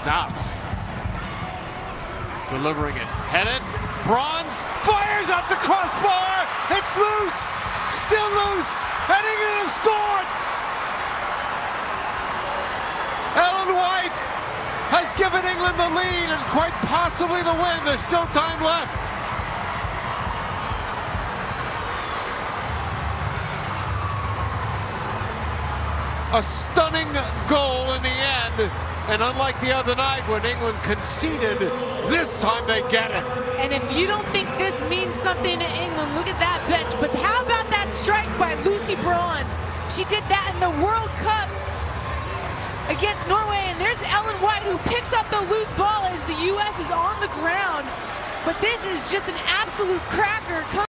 Knox delivering it, headed. Bronze fires off the crossbar. It's loose, still loose, and England have scored. Ellen White has given England the lead and quite possibly the win. There's still time left. A stunning goal in the end, and unlike the other night when England conceded, this time they get it. And if you don't think this means something to England, look at that bench. But how about that strike by Lucy Bronze? She did that in the World Cup against Norway, and there's Ellen White who picks up the loose ball as the U.S. is on the ground. But this is just an absolute cracker.